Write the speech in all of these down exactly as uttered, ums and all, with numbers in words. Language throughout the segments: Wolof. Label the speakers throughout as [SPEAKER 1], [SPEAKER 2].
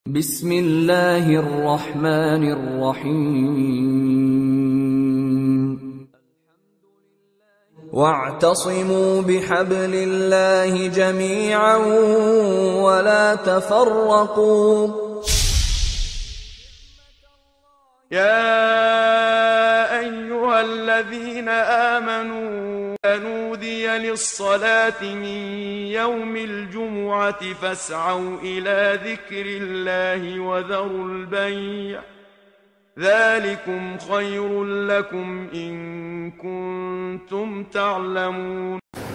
[SPEAKER 1] بسم الله الرحمن الرحيم واعتصموا بحبل الله جميعا ولا تفرقوا
[SPEAKER 2] يا أيها الذين آمنوا نودي للصلاة من يوم الجمعة فاسعوا إلى ذكر الله وذروا البيع ذلكم خير لكم إن كنتم تعلمون.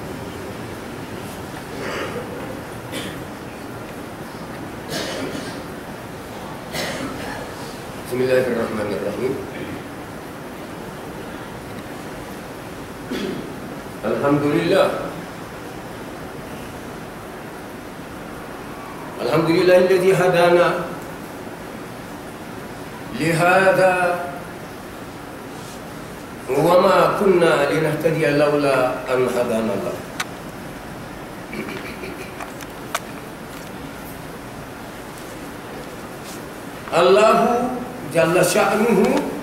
[SPEAKER 3] بسم الله الرحمن الرحيم. الحمد لله الحمد لله الذي هدانا لهذا وما كنا لنهتدي لولا أن هدانا الله. الله جل شأنه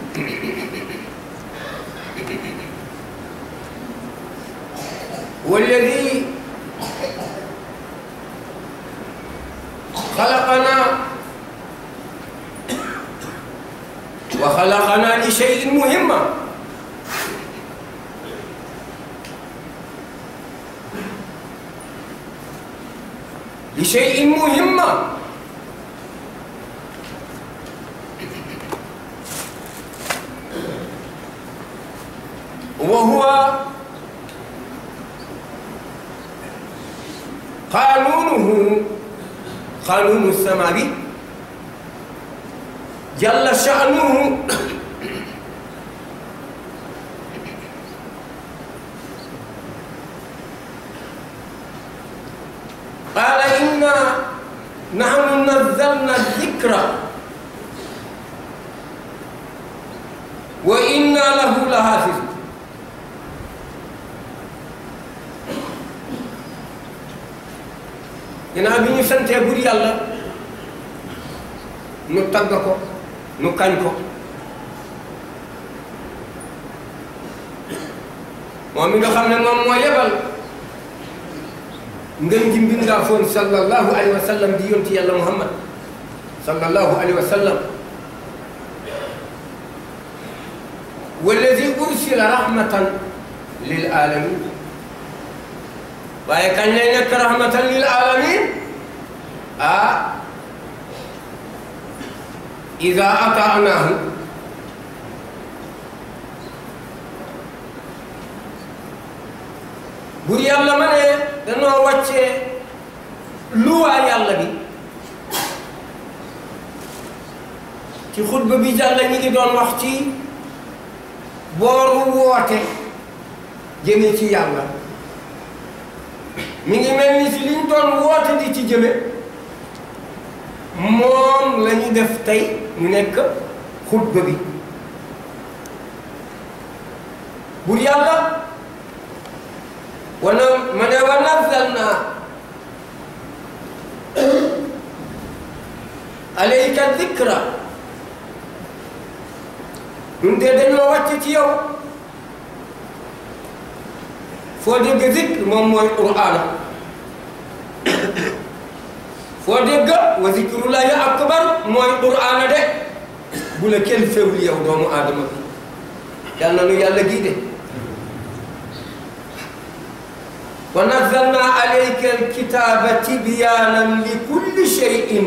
[SPEAKER 3] والذي خلقنا وخلقنا لشيء مهم، لشيء مهم وهو قانونه قانون السماء جل شأنه قال إنا نحن نزلنا الذكر وإنا له لحافظون. ginnaaw bi ñu santee bur yàlla nu tagg ko nu kañ ko moom mi nga xam ne moom moo yebal ngeen ji mbindaafoon sallallahu alayhi wa sallam di yonti yàlla muhammad sallallahu alayhi wa sallam walladi ursila rahmatan lil alamin. waaye kañ lay nekk rahmatan lil alamin? ah ida ataanaahu bur yàlla ma ne danoo wàccee luwaa yàlla bi. ci xutba bi jàll ñi ngi doon wax ci booru woote jëme ci yàlla. mi ngi mel ni si liñ doon woote di ci jëme moom la ñu def tey mu nekk xutba bi. bur yàlla wana ma ne wa nazzalna alayka dhikra ñun de dañoo wàcc ci yow. foo dégg zikr moom mooy qur'aan, foo dégg wa zikrullahi akbar mooy qur'aan de bu la kenn féewul yow doomu aadama bi. yal na nu yàlla gii de. wa nazzalna alayka alkitaba tibyaanan li kulli shay'in.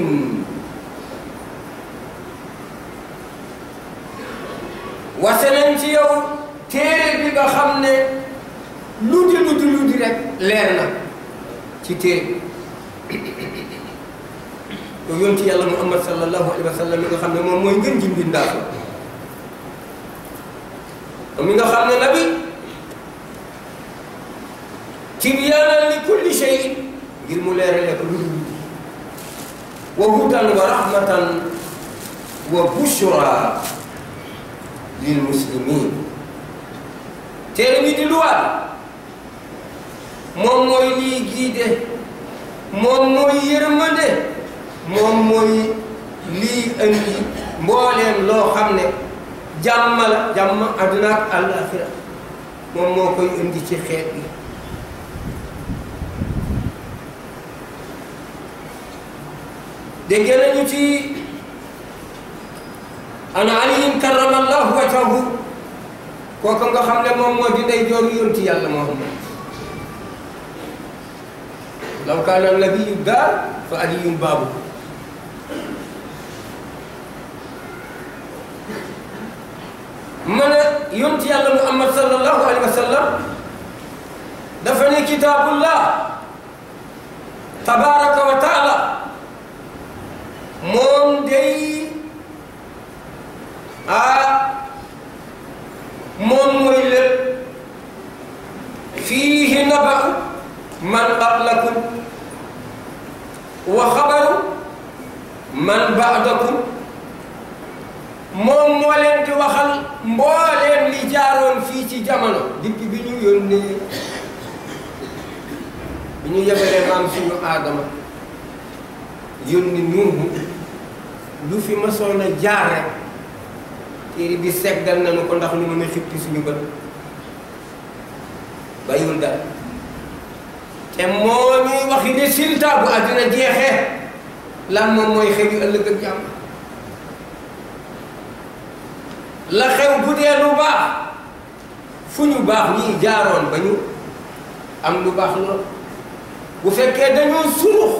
[SPEAKER 3] wase nañ ci yow téere bi nga xam ne lu di lu di lu di rek leer na ci téere yow yonti yàlla muhammad sallallahu alayhi wa sallam mi nga xam ne moom mooy ngën ji mbindaaf mi nga xam ne nabi tibyaanan li kulli shay'in ngir mu leerale ko lu di lu di wa hudan wa rahmatan wa bushra lil muslimin. téere bi di luwaat moom mooy lii giide moom mooy yërmande moom mooy indi mbooleem loo xam ne jàmm la jàmm àdduna ak àllaaxira moom moo koy indi ci xeet bi dégg nañu ci an aliyin karamallahu wajhahu kooku nga xam ne moom moo di ndey jooru yonti yàlla Muhammad law kaana nabiyyu daar fa aliyun baabu ma ne yonti yàlla Muhammad sallallahu alayhi wa sallam dafa ne kitaabullah tabaraka wa taala moom day ah moom mooy lépp fiihi naba'u man qablakum wa xabaru man ba'dakum moom moo leen di waxal mbooleem li jaaroon fii ci jamono depuis bi ñu yónnee bi ñu yebalee maam suñu aadama yónni Nuuhu lu fi masoon a jaar rek téere bi seggal nañu ko ndax ñu mën a xippi suñu bët bàyyiwul dara te moo ñuy waxi résultat bu àddina jeexee lan moom mooy xew yu ëllëg ak jàmm la xew bu dee lu baax fu ñu baax ñii jaaroon ba ñu am lu baax lool bu fekkee dañoo surux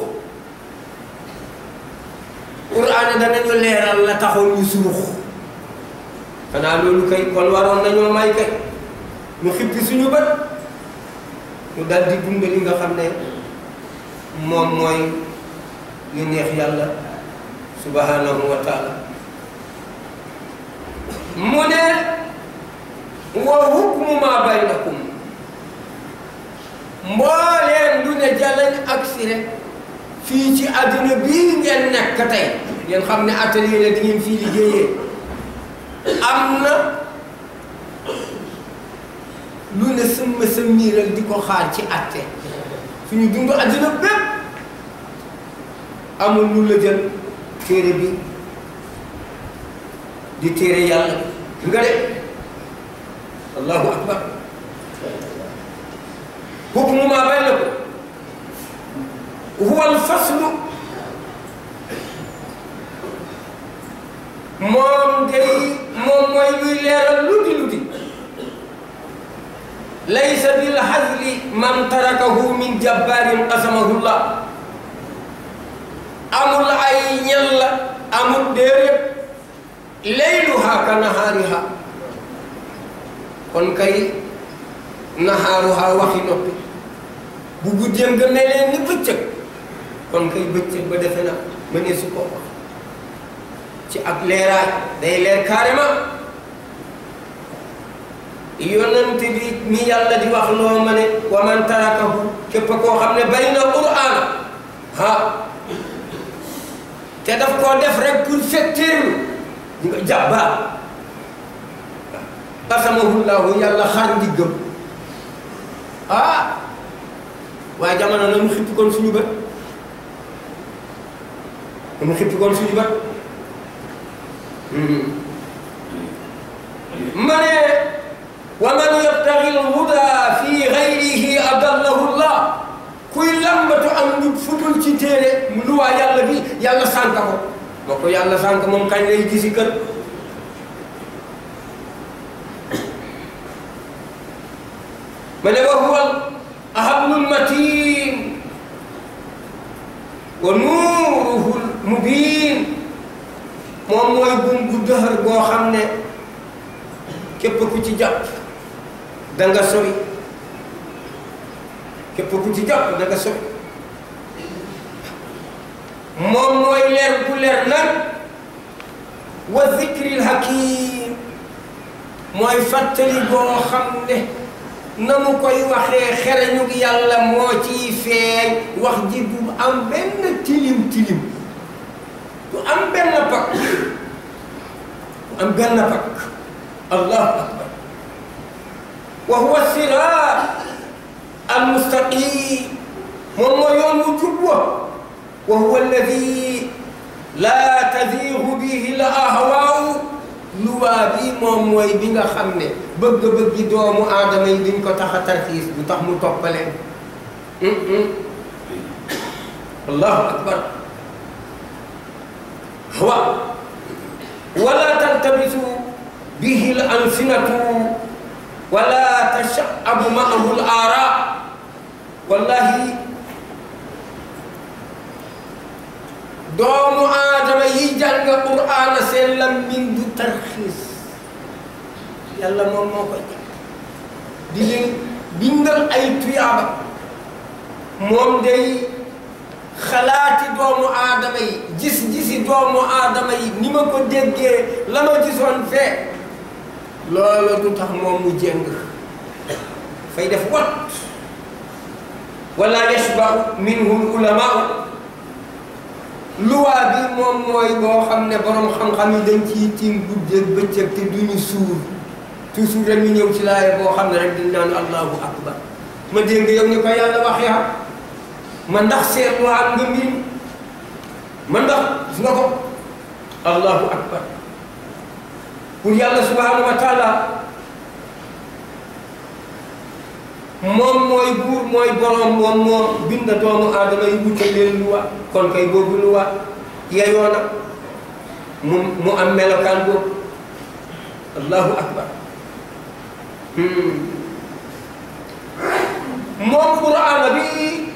[SPEAKER 3] Qur'aan danañu leeral la taxoon ñu surux xanaa loolu kay kon waroon nañoo may kay ñu xippi suñu bët ñu dal di dund li nga xam ne moom mooy li neex yàlla subhanahu wa taala mu ne wa hukmu ma baynakum mbooleen du ne jalañ ak si rek fii ci àdduna bii ngeen nekk tey ngeen xam ne atelier la di ngeen fii liggéeyee am na lu ne sëmma sëmmiiral di ko xaar ci atte suñu dund àdduna bépp amul lu la jël téere bi di téere yàlla bi nga de allahu akbar hukmu ma baynakum huwa alfaslu moom day moom mooy luy leeral lu di lu di laysa bil hazli man tarakahu min jabbaarin qasamahullah amul ay ñel la amul déedéet layluha ka nahaariha kon kay nahaaruha waxi noppi bu guddeem nga mel ni bëccëg kon kay bëccëg ba defe na mënee su ko wax ci ak leeraay day leer carrément yonent bi mi yàlla di wax loo ma ne wa man tarakahu képp koo xam ne bari na Qur'aan ha te daf koo def rek pour fetteerlu di nga jàbbaar qasamahullahu yàlla xar ndiggam ah waaye jamono na mu xippi kon suñu bët na mu xippi kon suñu bët ma ne wa man yabtaghi al-huda fi ghayrihi adallahu llah kuy lambatu am njub futul ci téere lu waa yàlla bi yàlla sànk ko moo ko yàlla sànk moom kañ lay gisi kër ma ne wa huwa ahablul matin wa nuuruhul mubin moom mooy buum bu dëhër boo xam ne képp ku ci jàpp da nga sori képp ku ci jàpp da nga sori moom mooy leer bu leer nag wa zikril hakim mooy fàttali boo xam ne na mu koy waxee xereñu yàlla moo ciy feeñ wax ji du am benn tilim tilim du am benn pakk du am benn pakk allahu akbar wa huwa siraat al mustaqim moom mooy yoon wu jub wa wa huwa alladi laa taziigu bihi l ahwaaw luwaa bi moom mooy bi nga xam ne bëgg-bëggi doomu aadama yi duñ ko tax a tarxiis du tax mu toppaleen allahu akbar wa wala taltabisu bihi l alsinatu wala tashaabu maahu l aara wallahi doomu aadama yi jàng qur'aana seen lammiñ du tarxiis yàlla moom moo koy jàng di leen bindal ay tuyaaba moom day xalaati doomu aadama yi gis-gisi doomu aadama yi ni ma ko déggee la ma gisoon fee loolu du tax moom mu jéng fay def wat wala yashba'u minhu ulama luwaa bi moom mooy boo xam ne borom xam-xam yi dañ ciy tiim guddeeg bëccëg te duñu suur toujours rek ñu ñëw ci laaya boo xam ne rek dañ naan allahu akbar ma dégg yow ni ko yàlla waxee xam ma ndax seetlu am nga mbir ma ndax gis nga ko allahu akbar pour yàlla subhanahu wa taala moom mooy buur mooy borom moom moo bind doomu aadama yi wutal leen luwa kon kay boobu luwa yeyoo na mu mu am melokaan boobu allahu akbar moom qur'aana bi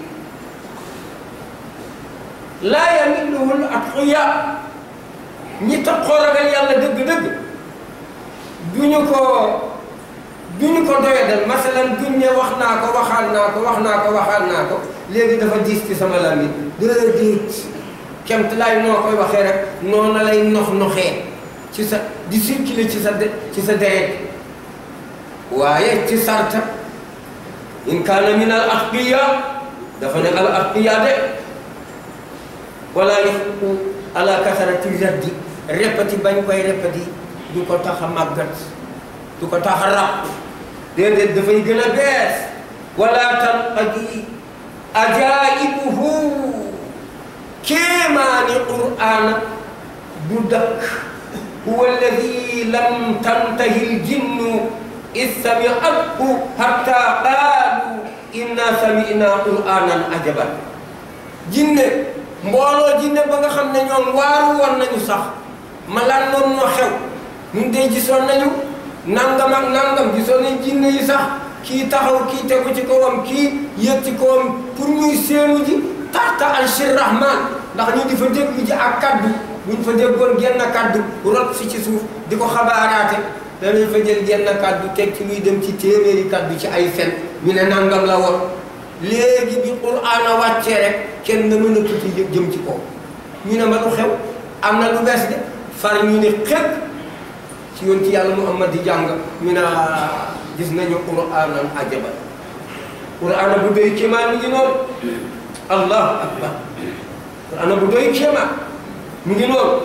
[SPEAKER 3] laa yamilluhul atqiya ñi taxoo ragal yàlla dëgg-dëgg duñu ko duñu ko doyadal masalan duñ ne wax naa ko waxaan naa ko wax naa ko waxaan naa ko léegi dafa diis ci sama làmmiñ déedéet kemt laay noo koy waxee rek noonu lay nox noxee ci sa di circuler ci sa ci sa deret waaye ci sarta in kaana min al atqiya dafa ne al atqiya de wala yaxuqu ala kasarati raddi répéti bañ koy répéti du ko tax a màggat du ko tax a ràpp déedéet dafay gën a bees wala tanqadi ajaibuhu kéemaani qur'aana du dakk huwa alladi lam tantahi ljinnu id sami'athu hatta qaalu inna sami'na qur'aanan ajaban jinne mbooloo jinne ba nga xam ne ñoom waaru woon nañu sax ma lan noonu moo xew ñun de gisoon nañu nangam ak nangam gisoon nañ jinne yi sax kii taxaw kii tegu ci kawam kii yëg ci kawam pour ñuy seenu ji taxta arshir rahman ndax ñu di fa déglu ji ak kaddu buñ fa déggoon genn kaddu rot si ci suuf di ko xabaaraate danañ fa jël genn kaddu teg ci luy dem ci téeméeri kaddu ci ay fen ñu ne nangam la woon léegi bi qur'aana wàccee rek kenn na mën a tuuti jëm ci kaw ñu ne ma lu xew am na lu bees de far ñu ne xëpp ci yoon ci yàlla Muhammad di jàng ñu ne gis nañu qur'aanan ajaban qur'aana bu doy kéemaan mi ngi noonu allahu akbar qur'aana bu doy kéemaan mi ngi noonu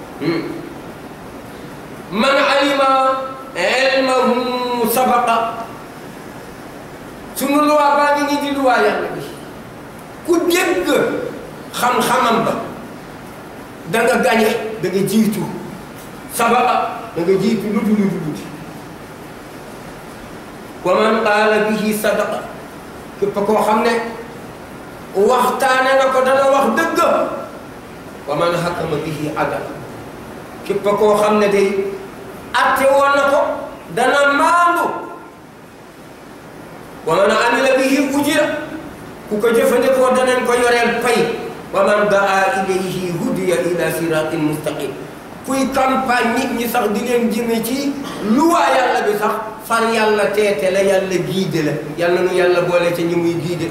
[SPEAKER 3] man alima ilmahu sabaqa sunu luwaa baa ngi nii di luwaa yàlla bi ku dégg xam-xamam ba da nga gañe da nga jiitu sabaqa da nga jiitu lu dul lu dul wa man qaala bihi sadaqa képp koo xam ne waxtaane na ko dana wax dëgg wa man hakama bihi adala képp koo xam ne day atte woon na ko dana maandu wa man amila bihi ujira ku ko jëfandikoo danañ ko yoreel pay wa man daa ilayhi hudiya ila siratin mustaqim kuy campagne nit ñi sax di leen jëme ci luwaa yàlla bi sax far yàlla teete la yàlla giide la yàlla nu yàlla boole ca ñi muy giide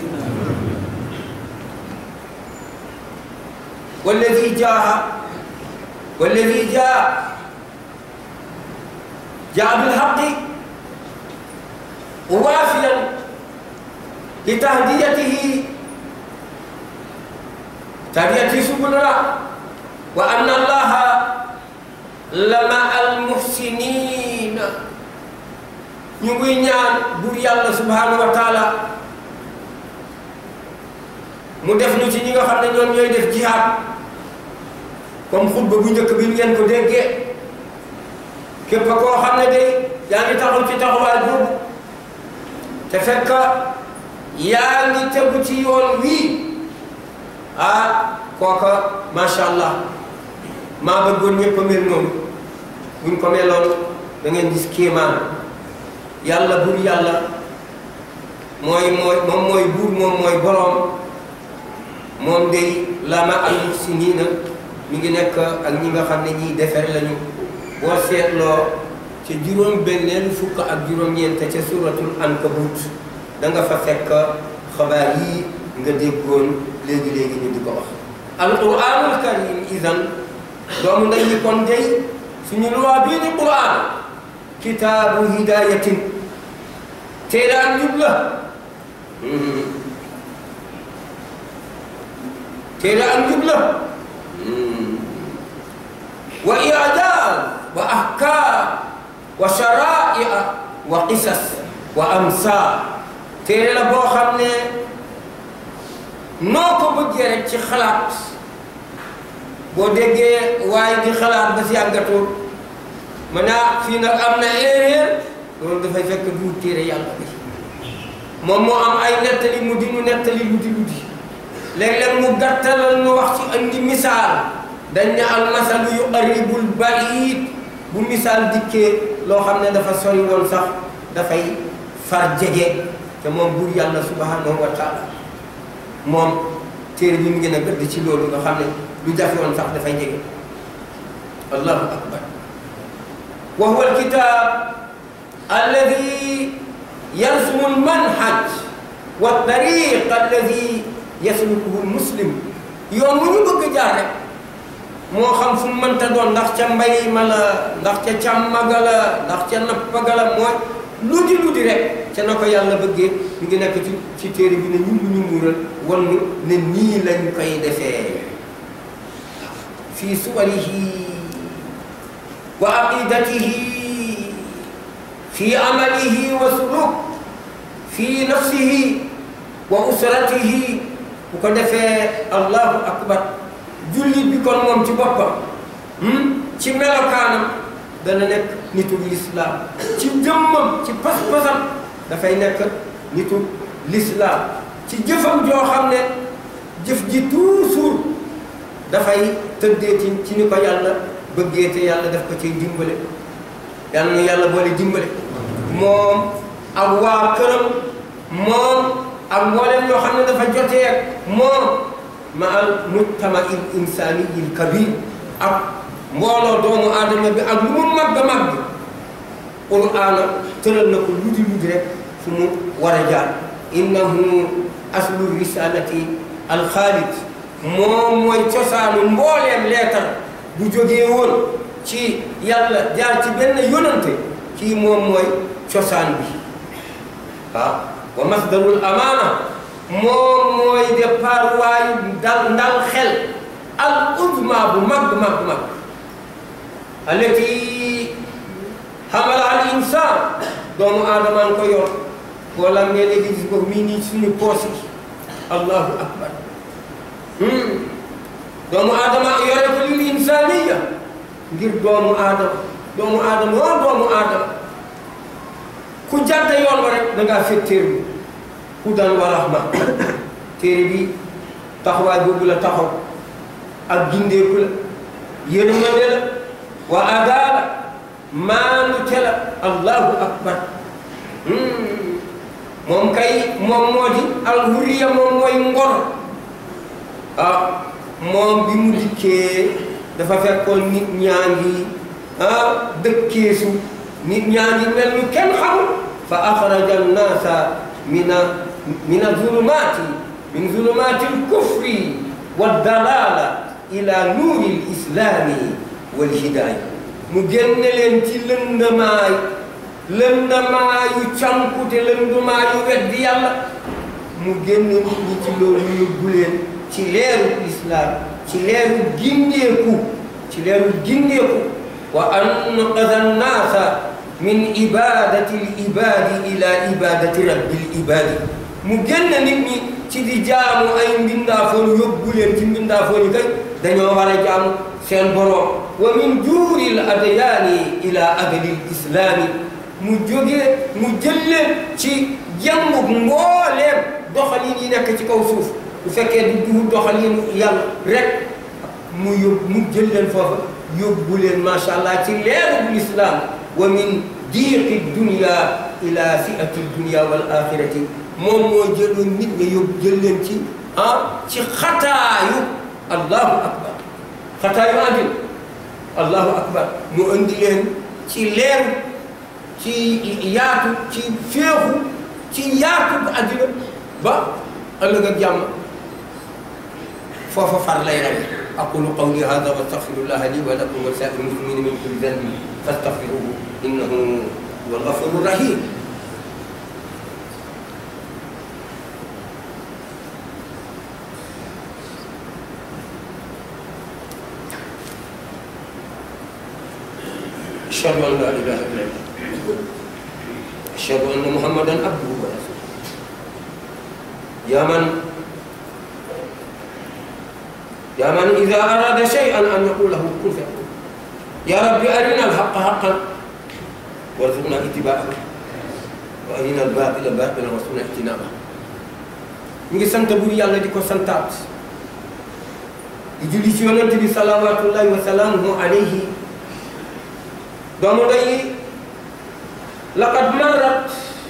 [SPEAKER 3] walladi jaa walladi jaa jaa bil haqqi waafiyan li tahdiyatihi tahdiyati subulana wa anna allaha lama al muhsinina ñu ngi ñaan buur yàlla subhanahu wa taala mu def ñu ci ñi nga xam ne ñoom ñooy def jihaad comme xutba bu njëkk bi ngeen ko déggee képp koo xam ne day yaa ngi taxaw ci taxawaay boobu te fekk yaa ngi tegu ci yoon wii ah kooka macha allah maa bëggoon ñëpp a mel noonu buñ ko meloon da ngeen gis kéemaan yàlla bur yàlla mooy mooy moom mooy buur moom mooy boroom moom day la ma al muhsiniina mi ngi nekk ak ñi nga xam ne ñiy defar lañu boo seetloo ca juróom benneelu fukk ak juróom-ñeent ca suratul ankabut da nga fa fekk xabaar yii nga déggoon léegi-léegi ñu di ko wax alquranul karim idan doomu nday ñi kon day suñu luwaa bii di quran kitaabu hidayatin téere ak njub la téere ak njub la wa i'daad wa ahkaam wa sharaa'i'a wa qisas wa amsaal téere la boo xam ne noo ko bëggee rek ci xalaat boo déggee waaye di xalaat ba si àggatul ma naa fii nag am na erreur loolu dafay fekk du téere yàlla bi moom moo am ay nettali mu di mu nettali lu di lu di léeg-léeg mu gàttalal nu wax ci andi misaal dañ ne al masalu yuqarribul ba'iid bu misaal dikkee loo xam ne dafa sori woon sax dafay far jege te moom buur yàlla subhanahu wa taala moom téere bi mu ngi a gëdd ci loolu nga xam ne lu jafe woon sax dafay jege allahu akbar wa huwa alkitab alladi yarsumu almanhaj wa tariq alladi yaslukuhu almuslim yoon wu ñu bëgg jaar rek moo xam fu mu mënta doon ndax ca mbay ma la ndax ca càmm ga la ndax ca napp ga la mooy lu di lu di rek ca na ko yàlla bëggee ñu ngi nekk ci ci téere bi ne ñumbu ñumbural wan nu ne nii lañ koy defee fii suwarihi wa aqidatihi fii amalihi wa suluk fii nafsihi wa usratihi bu ko defee allahu akbar jullit bi kon moom ci boppam ci melokaanam dana nekk nitu lislaam ci jëmmam ci pas-pasam dafay nekk nitu lislaam ci jëfam joo xam ne jëf ji toujours dafay tëddee ci ci ni ko yàlla bëggee te yàlla daf ko ciy dimbale yàlla na yàlla boole dimbale moom ak waa këram moom ak mboolem yoo xam ne dafa jotee ak moom ma al mujtama il insani il kabir ak mbooloo doomu aadama bi ak lu mu màgg màgg qur'aana tëral na ko ludi ludi rek fu mu war a jaar innahu aslu risalati alxaalid moom mooy cosaanu mbooleem leetar bu jógee woon ci yàlla jaar ci benn yonante kii moom mooy cosaan bi waaw wa masdarul amaana moom mooy départ waayu dal ndal xel al uzma bu mag mag mag allati xamala al insaan doomu aadama nga ko yor wala ngeen di gis ko mii nii suñu poos yi allahu akbar doomu aadama yore ko lil insaaniya ngir doomu aadama doomu aadama waa doomu aadama ku jàdde yoon wa rek da ngaa fetteerlu hudan wa rahma téere bi taxawaay boobu la taxaw ak gindeeku la yërmande la wa adaala maanu te la allahu akbar moom kay moom moo di alhuriya moom mooy ngor ah moom bi mu dikkee dafa fekkoon nit ñaa ngi ah dëkkeesu nit ñaa ngi mel ni kenn xamul fa axraja annaasa mina mina zulumaati min zulumaati alkufri waddalaala ila nuuri lislaami walhidaaya mu génne leen ci lëndamaay lëndamaayu cankute lëndamaayu weddi yàlla mu génne nit ñi ci loolu yóbbu leen ci leeru islaam ci leeru gindeeku ci leeru gindeeku wa anqadha annaasa min ibadati l ibadi ila ibadati rabbil ibadi mu génne nit ñi ci di jaamu ay mbindaafoon yóbbu leen ci mbindaafoon yi kay dañoo war a jaamu seen borom wa min juuril adyaani ila aglil islaami mu jógee mu jël leen ci jàngug mbooleem doxalin yi nekk ci kaw suuf bu fekkee du du doxalin yàlla rek mu yóbbu mu jël leen foofa yóbbu leen macha allah ci leerug lislaam wa min diiqi dunia ila fiati dunia wal axirati moom moo jëloon nit nga yóbbu jël leen ci ah ci xataayu allahu akbar xataayu àddina allahu akbar mu andi leen ci leeru ci yaatu ci féexu ci yaatu àddina ba ëllëg ak jàmm foofa far lay rek aqulu qawli hada wa astaghfirullaha li wa lakum wa saa'iril muslimina min kulli dhanbin fastaghfiruhu innahu huwal ghafurur rahim ashhadu an la ilaha illallah ashhadu anna muhammadan abduhu wa rasuluhu ya man يا من إذا أراد شيئا أن يقول له كن فيكون يا رب أرنا الحق حقا وارزقنا اتباعه وأرنا الباطل باطلا وارزقنا اجتنابه نيجي سانت بور يالا ديكو سانتات di julli ci yonent bi salawaatullahi wa salaamuhu alayhi doomu day laqad marrat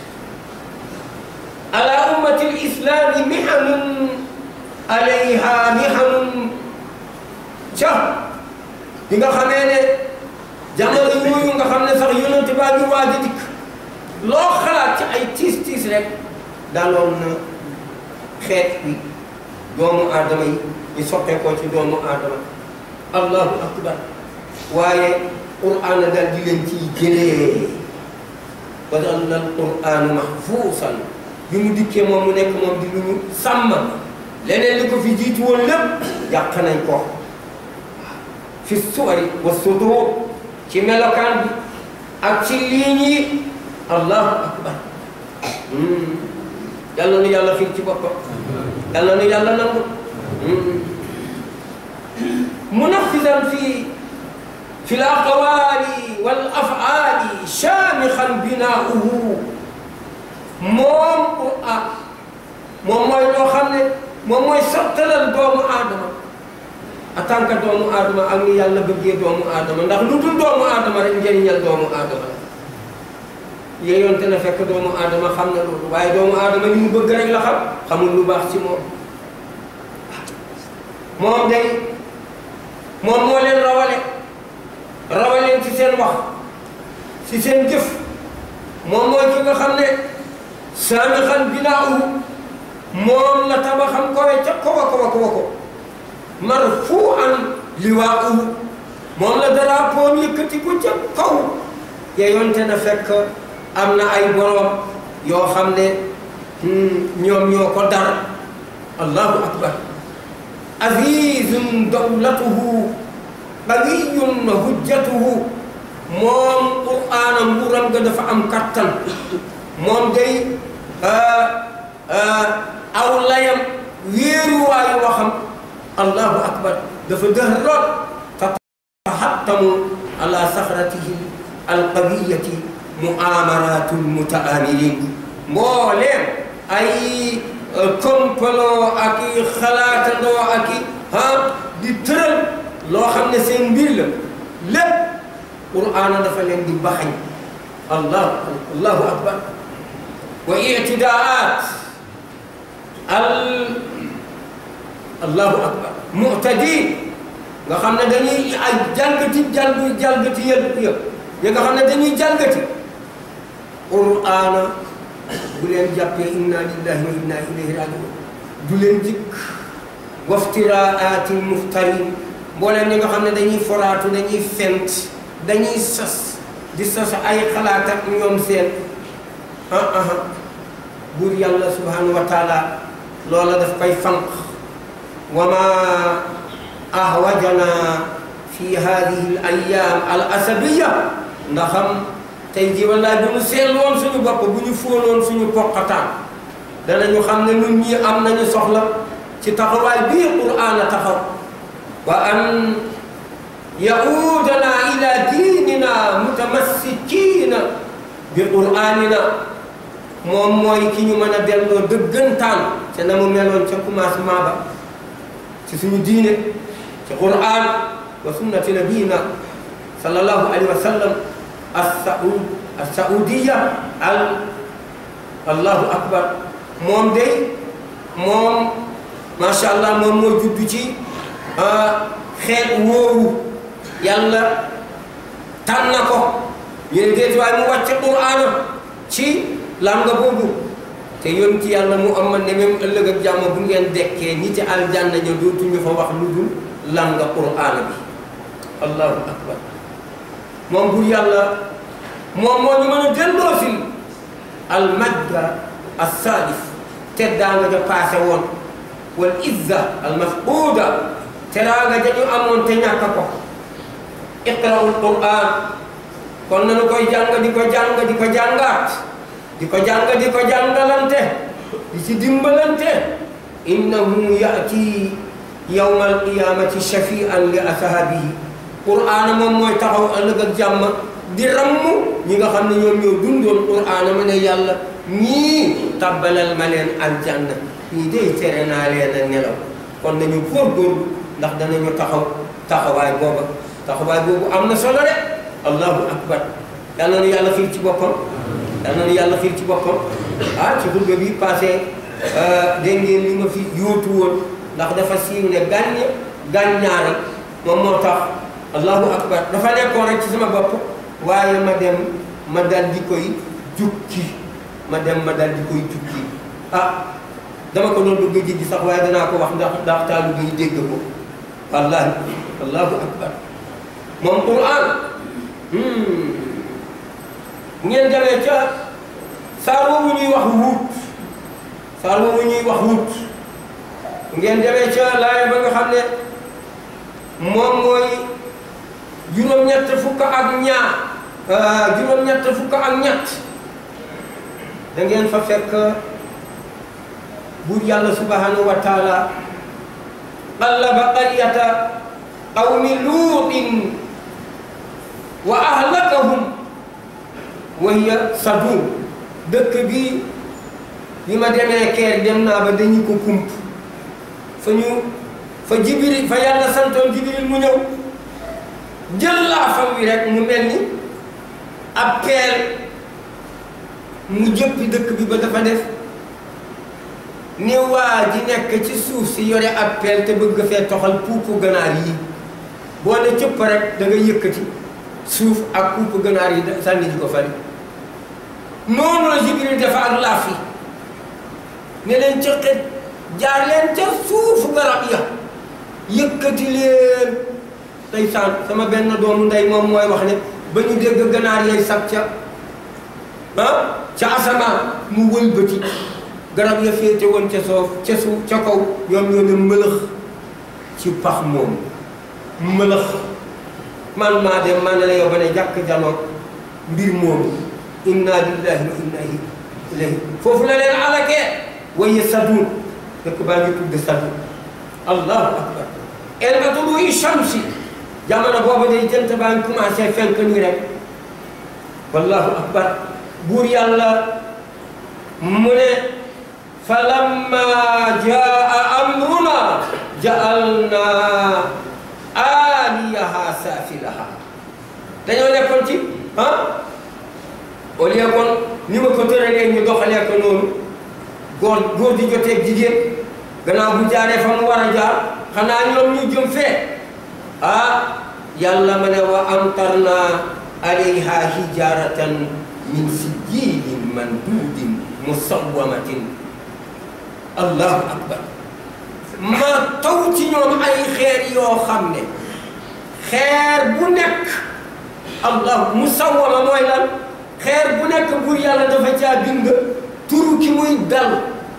[SPEAKER 3] ala ummati l-islaami mihanun alayha mihanun ca bi nga xamee ne jamono yooyu nga xam ne sax yonent baa ngi waaj a dikk loo xalaat ci ay tiis tiis rek daloon na xeet bi doomu aadama yi ñu soqeekoo ci doomu aadama allahu akbar waaye qur'aan daal di leen ciy jëlee wa ja'alna al-qur'aana mahfuusan bi mu dikkee moom mu nekk moom di lu ñu sàmm leneen li ko fi jiitu woon lépp yàq nañ ko fi suwari wa sudur ci melokaan bi ak ci liiñ yi allahu akbar yàlla nu yàlla fii ci boppam yàlla nu yàlla nangu munaffizan fi fi l-aqwaali wal af'aali shaamixan binaa'uhu moom Qur'aan moom mooy loo xam ne moom mooy sottalal doomu aadama en tant que doomu aadama ak ni yàlla bëggee doomu aadama ndax lu dul doomu aadama rek njëriñal doomu aadama la yeeyoonte na fekk doomu aadama xam na loolu waaye doomu aadama li mu bëgg rek la xam xamul lu baax ci moom moom day moom moo leen rawale rawaleen ci seen wax ci seen jëf moom mooy ki nga xam ne saamixan binaahu moom la tabaxam kowe ca kaw a kaw a kaw a ko marfuu'an liwaa'uhu moom la drapeau yëkkati ko ca kaw yeeyoonte na fekk am na ay borom yoo xam ne ñoom ñoo ko dar allahu akbar azizun dawlatuhu qawiyyun hujjatuhu moom qur'aanam nguuram ga dafa am kattan moom day aw layam wéeruwaayu waxam allahu akbar dafa dëhroot tatahattamu ala saxratihi alqawiyati muamaratul mutaamilin mbooleem ay kompaloo ak i xalaatandoo ak i ah di tëral loo xam ne seen mbir la lépp qur'aan dafa leen di baxañ allah allahu akbar wa ictidaat al allahu akbar mu'tadi nga xam ne dañuy ay jalgati jalgu jalgati yëpp yëpp yi nga xam ne dañuy jalgati qur'aan bu leen jàppee inna lillahi wa inna ilayhi rajiun du leen jikk waftiraatil muftarin mbooleem ñi nga xam ne dañuy foraatu dañuy fent dañuy sos di sos ay xalaat ak ñoom seen ah ah buur yàlla subhanahu wa taala loola daf koy fanq wa ma ahwajana fi hadihi al ayam al asabiya ndaxam tey jii wallaay bu ñu seetloon suñu bopp bu ñu fóonoon suñu poqataan danañu xam ne ñun ñii am nañu soxla ci taxawaay bii Qur'aan a taxaw wa an yaudana ila diinina mutamassikina bi qur'anina moom mooy ki ñu mën a delloo dëggantaan ca na mu meloon ca commencement ba ci suñu diine ci qur'an wa sunnati nabiyina sallallahu alayhi wa sallam as-saud as-saudiya al allahu akbar moom day moom macha allah moom moo juddu ci xeet woowu yàlla tànn na ko ñu ne déet waaye mu wàcce qur'aanam ci lam nga boobu te yoon ci yàlla mu am ne même ëllëg ak jàmm bu ngeen dekkee ñi ci aljanna ña dootuñu fa wax lu dul lam nga qur'aana bi allahu akbar moom bur yàlla moom moo ñu mën a delloo si al majda as-sadif teddaanga ja paase woon wal izza al mafquda teraanga ja ñu amoon te ñàkk ko iqra'ul qur'an kon nañu koy jàng di ko jàng di ko jàngaat di ko jàng di ko jàngalante di ci dimbalante innahu ya'ti yawmal qiyamati shafi'an li ashabihi qur'an moom mooy taxaw ëllëg ak jàmm di ramm ñi nga xam ne ñoom ñoo dundoon qur'an ma ne yàlla ñii tabbalal ma leen aljanna ñii day tere naa leen a nelaw kon nañu góorgóorlu ndax danañu taxaw taxawaay booba taxawaay boobu am na solo de allahu akbar yal na nu yàlla xiir ci boppam yal na nu yàlla xiir ci boppam ah ci xutba bi passé dégg ngeen li ma fi yóotu woon ndax dafa siiw ne gàññ gàññaaral moom moo tax allahu akbar dafa nekkoon rek ci sama bopp waaye ma dem ma dal di koy jukki ma dem ma dal di koy jukki ah dama ko doon bëgg a jéggi sax waaye danaa ko wax ndax ndax taalu bi dégg ko wallahi allahu akbar moom quran ngeen demee ca saar woowu ñuy wax wut saar woowu ñuy wax wut ngeen demee ca laaya ba nga xam ne moom mooy juróom-ñett fukk ak ñaar juróom-ñett fukk ak ñett da ngeen fa fekk buur yàlla subhanahu wa taala qallaba qaryata qawmi luutin wa ahlakahum wa hiya Sadum dëkk bi bi ma demee keer dem naa ba dañu ko kump fa ñu fa Jibril fa yàlla santoon Jibril mu ñëw jël laa fam wi rek mu mel ni ab peel mu jëppi dëkk bi ba dafa def ni waa ji nekk ci suuf si yore ab peel te bëgg fee toxal puupu ganaar yi boo ne cëpp rek da nga yëkkati suuf ak puupu ganaar yi sànni ji ko fari noonu la Jibril dafa ak laaf yi ne leen cëqet jaar leen ca suufu garab ya yëkkati leen tey saan sama benn doomu ndey moom mooy wax ne ba ñu dégg ganaar yay sab ca ah ca asamaan mu wëlbati garab ya féete woon ca soof ca suuf ca kaw ñoom ñoo ne mëlëx ci pax moom mëlëx man maa dem maa ne la yow ba ne jàkk janoog mbir moomu inna lillahi wa inna ilayhi foofu la leen alakee waye Sadum dëkk baa ngi tudd Sadum allahu akbar inda tuluu'i shamsi jamono boobu day jant baa ngi commencé fenk nii rek wallahu akbar buur yàlla mu ne falamma jaa amruna ja'alna aliyaha safilaha dañoo nekkoon ci ah au lieu kon ni ma ko tëralee ñu doxalee ko noonu góor góor di joteeg jigéen gannaaw bu jaaree fa mu war a jaar xanaa ñoom ñu jëm fee ah yàlla ma ne wa amtarna alayha hijaratan min sijilin mandudin musawwamatin allahu akbar ma taw ci ñoom ay xeer yoo xam ne xeer bu nekk allah musawwama mooy lan xeer bu nekk buur yàlla dafa caa bind turu ki muy dal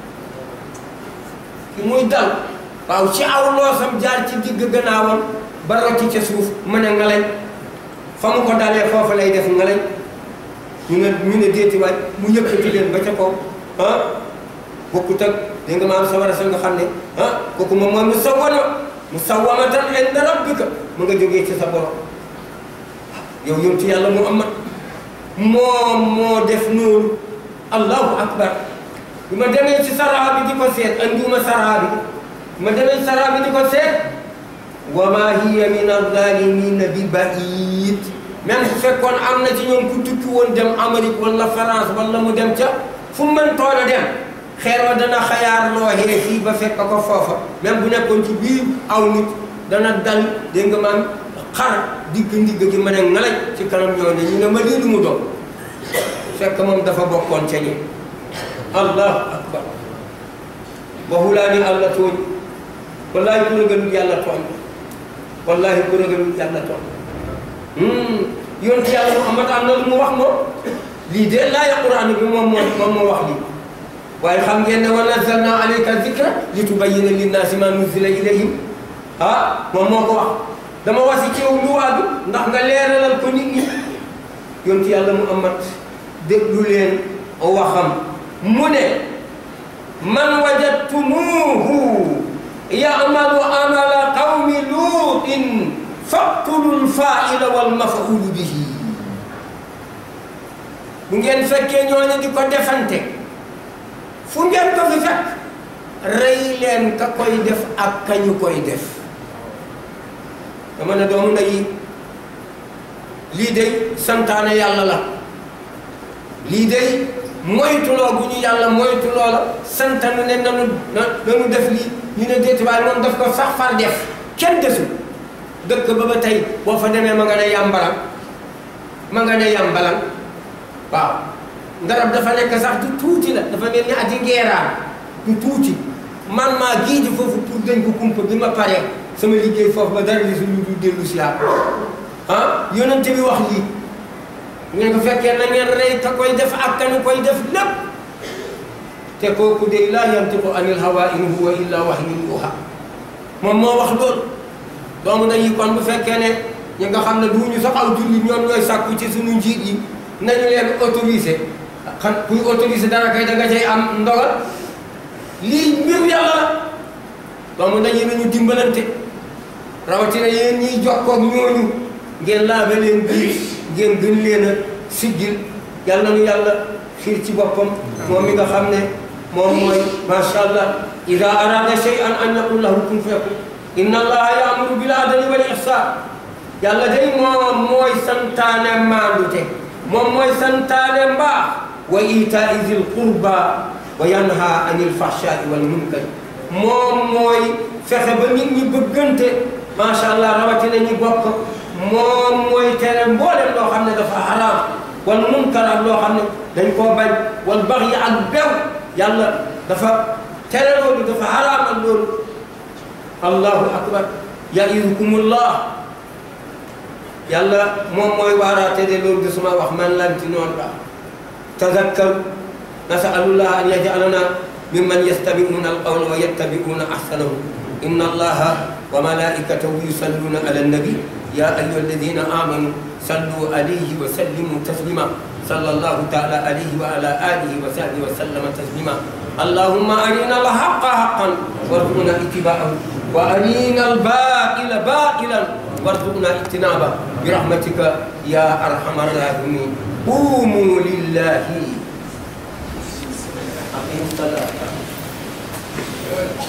[SPEAKER 3] ki muy dal waaw ci aw loosam jaar ci digg gannaawam ba rocci ca suuf mu ne ngalañ fa mu ko dalee foofu lay def ngalañ ñu ne ñu ne déeti waay mu yëkkati leen ba ca kaw ah bokkut ak dégg nga maam sawara sa nga xam ne ah kooku moom mooy mu sawwama musawwamatan inda rabbika mu nga jógee ci sa borom yow yonti yàlla Muhammad moom moo def noonu allahu akbar bi ma demee ci saraa bi di ko seet andiwuma saraa bi ma demee ci saraa bi di ko seet wa ma hiya min az-zalimina bi ba'id même bu fekkoon am na ci ñoom ku tukki woon dem Amérique wala France wala mu dem ca fu mu mën tool a dem xeer wa dana xayaar looxee fii ba fekk ko foofa même bu nekkoon ci biir aw nit dana dal dégg nga maam xar digg ndigg gi mën a ngalaj ci kanam ñoo ne ñu ne ma lii lu mu doon fekk moom dafa bokkoon ca ñi allahu akbar waxulaa ni àlla tooñ wallaahi bu ragalul yàlla tooñ wallaahi bu ragalul yàlla tooñ yonent yàlla Muhammad am na lu mu wax moom lii de laaya Qur'an bi moom moo moom moo wax lii waaye xam ngeen ne wa nazzalna alayka zikra li tubayyina linnaasi ma nuzzila ilayhim ah moom moo ko wax dama wasi ci yow luwaa bi ndax nga leeralal ko nit ñi yonent yàlla Muhammad déglu leen waxam mu ne man wajadtumuuhu ya'malu amala qawmi luutin faqtulul faa'ila wal maf'uulu bihi bu ngeen fekkee ñooñu di ko defante fu ngeen ko fi fekk rey leen ka koy def ak kañu koy def dama ne doomu nday lii day santaane yàlla la lii day moytuloo bu ñu yàlla moytuloo la santanu ne nanu nanu def lii ñu ne déet waaye moom daf ko sax far def kenn desul dëkk ba ba tey boo fa demee ma nga ne yàmbalan ma nga ne yàmbalan waaw ndarab dafa nekk sax du tuuti la dafa mel ni ati ngeeraan du tuuti man maa gii di foofu pour dañ ko kumpa bi ma paree sama liggéey foofu ba dara li su lu du dellu si laa ah yonente bi wax lii ngeen ko fekkee na ngeen rey ka koy def ak kañu koy def lépp te kooku de laa yantiqu anil hawa in huwa illa wahyun yuha moom moo wax loolu doomu na yi kon bu fekkee ne ñi nga xam ne duñu sax aw julli ñoom ñooy sàkku ci suñu njiit yi nañu leen autorisé xam kuy autorisé dara kay da nga cay am ndogal lii mbiru yàlla la doomu na yi nañu dimbalante rawatina yéen ñiy jokkoog ñooñu ngeen laabe leen biir ngeen gën leen a siggil yàlla nu yàlla xiir ci boppam moom mi nga xam ne moom mooy macha allah ida arada shay'an an yaqul lahu kun fayakun inna allaha ya'muru bil adli wal ihsan yàlla day moom mooy santaane maandute moom mooy santaane mbaax wa itaa'i zil qurba wa yanha anil fahsha'i wal munkar moom mooy fexe ba nit ñi bëggante macha allah rawatina ñi bokk moom mooy tere mboolem loo xam ne dafa xaraam wal munkar ak loo xam ne dañ koo bañ wal baxyi ak bew yàlla dafa tere loolu dafa xaraamal loolu allahu akbar ya'idukumullah yàlla moom mooy waaraate de loolu de suma wax man lanti noonu la tazakkaru nasalullah an yaj'alana mimman yastabi'una alqawla wa yattabi'una ahsanahu inna allaha wa malaikatahu yusalluna ala nabi ya ayyuha alladhina amanu sallu alayhi wa sallimu taslima sallallahu ta'ala alayhi wa ala alihi wa sahbihi wa sallama taslima allahumma arina alhaqqa haqqan warzuqna ittiba'ahu wa arina albatila batilan warzuqna ijtinaba birahmatika ya arhamar rahimin qumu lillahi aqimus salata